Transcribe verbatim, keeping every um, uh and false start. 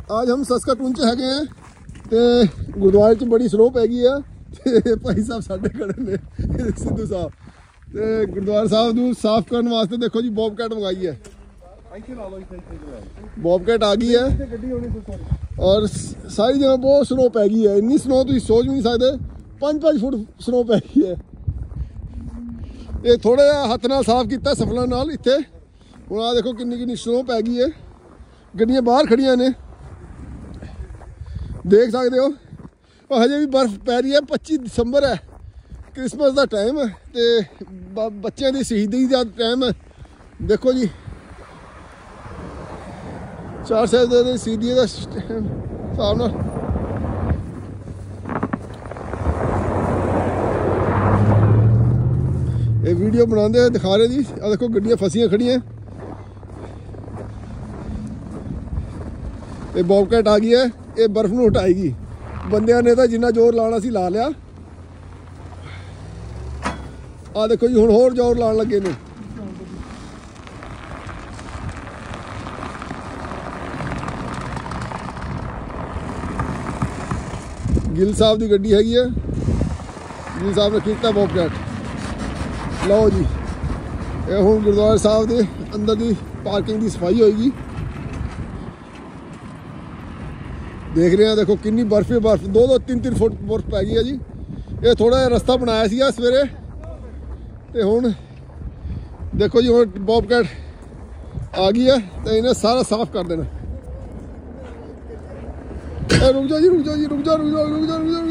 आज हम सस्काटून च हैगे हैं ते गुरुद्वारे च बड़ी स्नो पै गई है ते भाई साहब साढ़े खड़े ने सिद्धू साहब ते गुरुद्वारा साहब नूं साफ करने वास्ते देखो जी बॉबकैट मंगाई है। बॉबकैट आ गई है और सारी जगह बहुत स्नो पै गई है। इन्नी स्नो तुम सोच भी नहीं सकते, पाँच पाँच फुट स्नो पै गई है। ये थोड़ा जिहा हत्थ नाल साफ किया सफलों नाल इत्थे। हुण आ देखो किन्नी किन्नी स्नो पै गई है, गड्डियां बाहर खड़ियां ने देख सकते हो। और हजे भी बर्फ पै रही है, पच्ची दिसंबर है, क्रिसमस का टाइम है तो बच्चों की शहीदी का टाइम है। देखो जी चार साल शहीदी का हिसाब नाल ये वीडियो बनाते दिखा रहे जी। आ देखो गड्डियां फसियां खड़ियां, ये बॉबकैट आ गई है, ये बर्फ नूं हटाएगी। बंदियां ने तो जिन्ना जोर लाना सी ला लिया। आ देखो जी हुण होर जोर लाने लगे ने। गिल साहब की गड्डी हैगी है, गिल साहब ने किया बॉबकैट। लो जी ये हुण गुरुद्वारा साहब के अंदर की पार्किंग की सफाई होएगी। देख रहे हैं देखो कितनी बर्फ ही बर्फ, दो दो तीन तीन फुट बर्फ पै गई है जी। ये थोड़ा जिहा रस्ता बनाया सीगा सवेरे ते हुण देखो जी हुण बॉबकैट आ गई है तो इन्हें सारा साफ कर देना। रुक जाओ जी रुक जाओ जी रुक जाओ रुक जाओ रुक जाओ रुक जाओ रुक जाओ